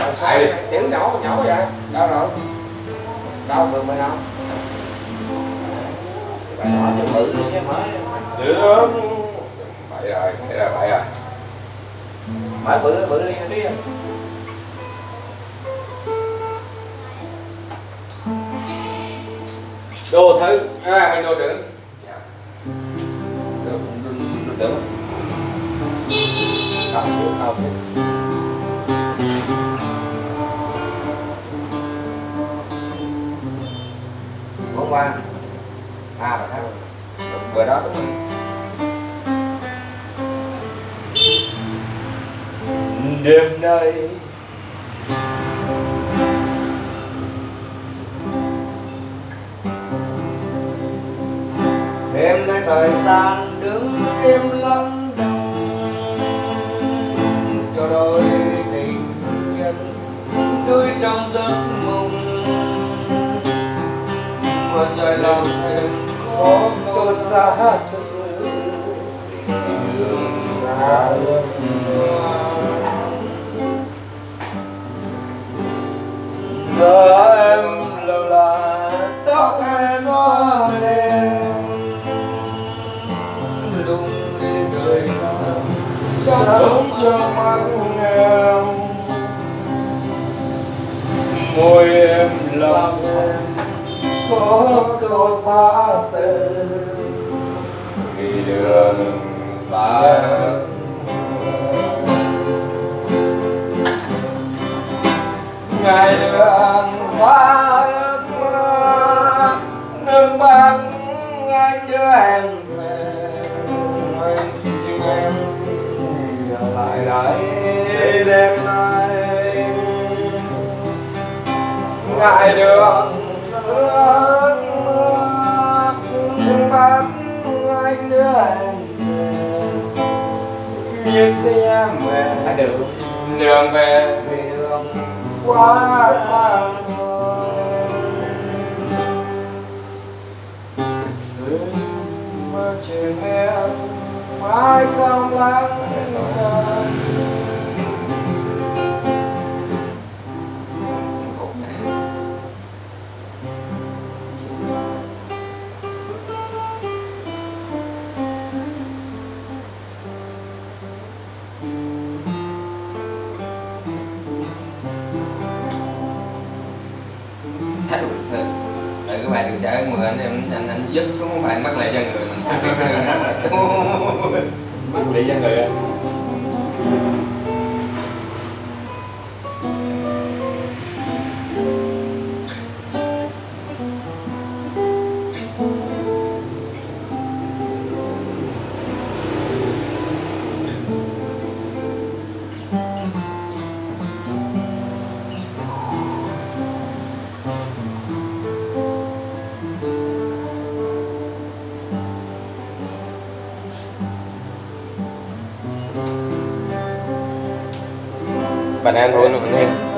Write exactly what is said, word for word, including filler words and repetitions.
Ai chữ nhỏ nhỏ vậy? Đâu rồi? Đâu được mày không? Bài nói cho bự chứ mới. Được. Bậy rồi, thế là bậy rồi. Mở bự bự đi đi. Đồ thứ, à mình đồ trưởng. Được, được, được. Không chịu không. Hôm qua à mà thấy đúng bữa đó đúng rồi. Đêm nay đêm nay thời gian đứng im lặng cho đôi tình nhân đuối trong giấc mộng một trời lòng thêm khó có xa đường xa lắm giờ em lâu là tóc em xóa lên đung lên trời xa sống cho mắt em môi em lòng em có câu xa tên vì đường xa ngày đường xa ước mơ đừng bằng anh đưa em về anh xin em lại lại đêm nay ngại đường ước mơ đừng bằng anh đưa em về như xe về đường đường về vì đường quá xa xôi duyên mơ trên em mãi không lắng thay đổi từ từ cái bài đường xã mười anh em anh anh dứt xuống bài bắt lại cho người mình bắt lại cho người bạn ăn thôi luôn anh em.